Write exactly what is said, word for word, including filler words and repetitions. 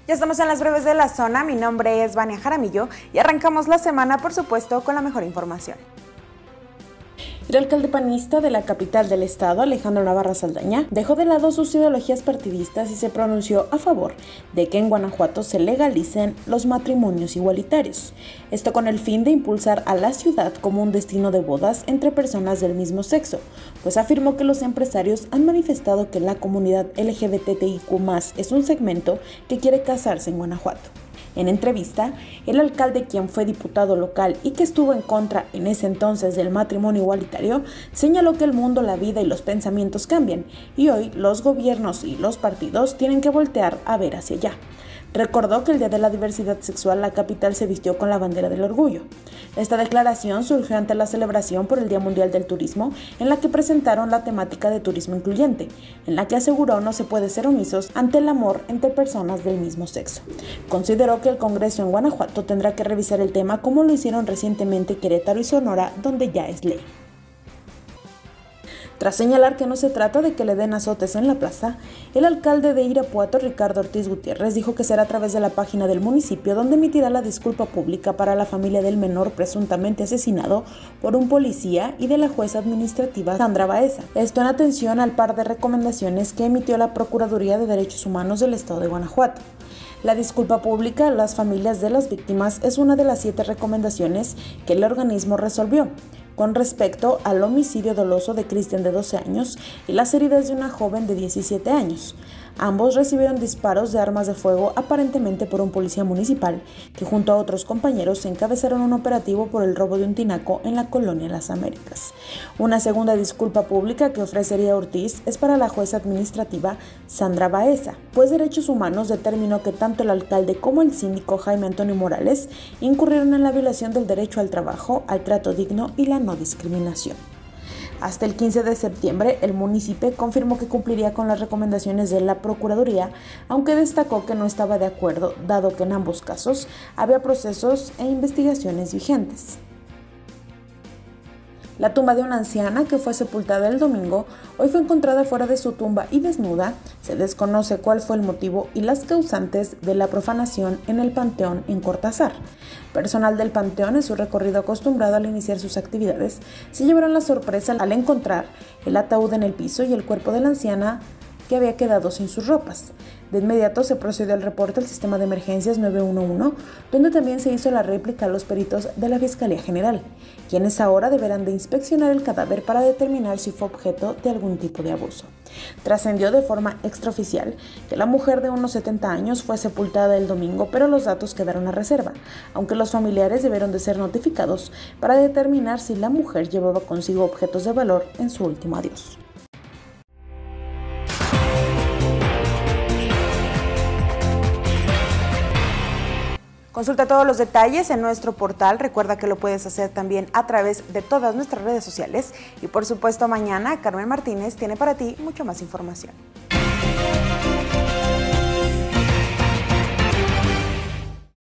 Ya estamos en las breves de la zona, mi nombre es Vania Jaramillo y arrancamos la semana, por supuesto, con la mejor información. El alcalde panista de la capital del estado, Alejandro Navarra Saldaña, dejó de lado sus ideologías partidistas y se pronunció a favor de que en Guanajuato se legalicen los matrimonios igualitarios. Esto con el fin de impulsar a la ciudad como un destino de bodas entre personas del mismo sexo, pues afirmó que los empresarios han manifestado que la comunidad L G B T I Q más, es un segmento que quiere casarse en Guanajuato. En entrevista, el alcalde, quien fue diputado local y que estuvo en contra en ese entonces del matrimonio igualitario, señaló que el mundo, la vida y los pensamientos cambian y hoy los gobiernos y los partidos tienen que voltear a ver hacia allá. Recordó que el Día de la Diversidad Sexual la capital se vistió con la bandera del orgullo. Esta declaración surgió ante la celebración por el Día Mundial del Turismo, en la que presentaron la temática de turismo incluyente, en la que aseguró no se puede ser omisos ante el amor entre personas del mismo sexo. Consideró que el Congreso en Guanajuato tendrá que revisar el tema como lo hicieron recientemente Querétaro y Sonora, donde ya es ley. Tras señalar que no se trata de que le den azotes en la plaza, el alcalde de Irapuato, Ricardo Ortiz Gutiérrez, dijo que será a través de la página del municipio donde emitirá la disculpa pública para la familia del menor presuntamente asesinado por un policía y de la jueza administrativa Sandra Baeza. Esto en atención al par de recomendaciones que emitió la Procuraduría de Derechos Humanos del Estado de Guanajuato. La disculpa pública a las familias de las víctimas es una de las siete recomendaciones que el organismo resolvió con respecto al homicidio doloso de Cristian, de doce años, y las heridas de una joven de diecisiete años. Ambos recibieron disparos de armas de fuego aparentemente por un policía municipal que junto a otros compañeros encabezaron un operativo por el robo de un tinaco en la colonia Las Américas. Una segunda disculpa pública que ofrecería Ortiz es para la jueza administrativa Sandra Baeza, pues Derechos Humanos determinó que tanto el alcalde como el síndico Jaime Antonio Morales incurrieron en la violación del derecho al trabajo, al trato digno y la no discriminación. Hasta el quince de septiembre, el municipio confirmó que cumpliría con las recomendaciones de la Procuraduría, aunque destacó que no estaba de acuerdo, dado que en ambos casos había procesos e investigaciones vigentes. La tumba de una anciana que fue sepultada el domingo, hoy fue encontrada fuera de su tumba y desnuda. Se desconoce cuál fue el motivo y las causantes de la profanación en el panteón en Cortázar. Personal del panteón, en su recorrido acostumbrado al iniciar sus actividades, se llevaron la sorpresa al encontrar el ataúd en el piso y el cuerpo de la anciana que había quedado sin sus ropas. De inmediato se procedió al reporte al sistema de emergencias nueve uno uno, donde también se hizo la réplica a los peritos de la Fiscalía General, quienes ahora deberán de inspeccionar el cadáver para determinar si fue objeto de algún tipo de abuso. Trascendió de forma extraoficial que la mujer de unos setenta años fue sepultada el domingo, pero los datos quedaron a reserva, aunque los familiares debieron de ser notificados para determinar si la mujer llevaba consigo objetos de valor en su último adiós. Consulta todos los detalles en nuestro portal. Recuerda que lo puedes hacer también a través de todas nuestras redes sociales. Y por supuesto, mañana Carmen Martínez tiene para ti mucho más información.